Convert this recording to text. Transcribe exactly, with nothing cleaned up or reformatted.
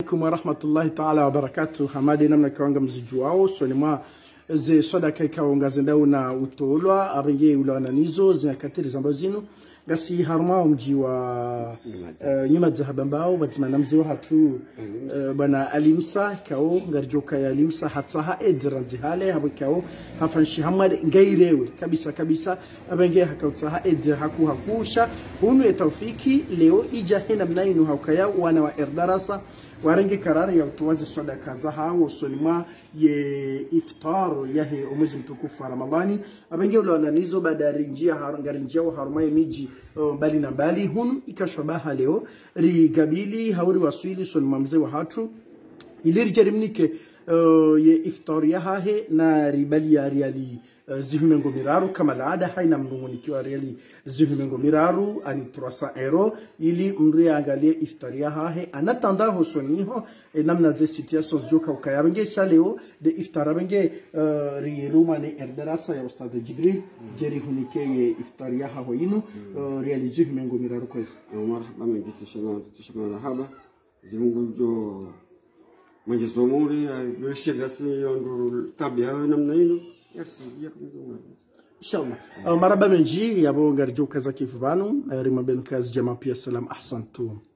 alaikum wa rahmatullahi ta'ala wa barakatuh. Hamadi namna kiwanga mzijuao so ni mwa ze soda kaika ongazendao na utolwa abenge ulananizo zinakatiri zambo zinu gasi harma mji wa uh, nyuma zahabambao batimana mzi wa hatu uh, bana alimsa kao ngarjoka ya alimsa hatsaha edranzi hale habu kao hafanshi hamad ngairewe kabisa kabisa abenge hakautsaha edra haku hakusha hunu ya taufiki leo ija hina mnainu haukaya wana wa erdarasa warangi karari ya utuwazi soda kaza hao solima ye iftaro yahe umwezi mtukufu wa Ramadhani abenge ulananizo badari njia harangari njia wa harumaye miji mbali na mbali hunu ikashabaha leo rigabili hauri waswili solima mze wa hatu ilir jarimnike uh, ye iftari ya hahe na ribali ya riali uh, zihumengo miraru kama laada haina mnungunikiwa riali zihumengo miraru ani turasa euro ili mri angalie iftari ya hahe anatanda hosoniho e, namna ze situations joka ukayabenge shaleo de iftara benge uh, ri rumane erdarasa ya ustad Jibril mm. jeri hunike ye iftari ya haho inu mm. uh, riali zihumengo miraru kwezi marhaba mengi tushimana tushimana haba zimungu jo Mwenyezi Mungu alishiriki yondo tabia namna hino yarsidia kumizungu inshallah uh, maraba menji yabo ngarjo kaza kifubanu rima ben kaz jama pia salam ahsantu